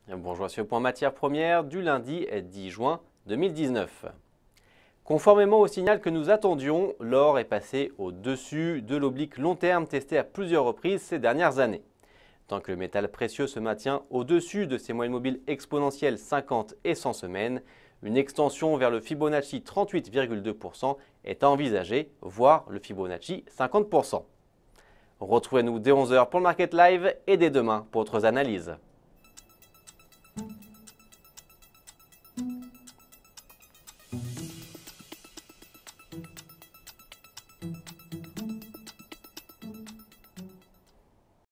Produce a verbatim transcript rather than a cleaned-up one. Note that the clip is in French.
Bonjour sur le point matières premières du lundi dix juin deux mille dix-neuf. Conformément au signal que nous attendions, l'or est passé au-dessus de l'oblique long terme testé à plusieurs reprises ces dernières années. Tant que le métal précieux se maintient au-dessus de ses moyennes mobiles exponentielles cinquante et cent semaines, une extension vers le Fibonacci trente-huit virgule deux pour cent est à envisager, voire le Fibonacci cinquante pour cent. Retrouvez-nous dès onze heures pour le Market Live et dès demain pour d'autres analyses.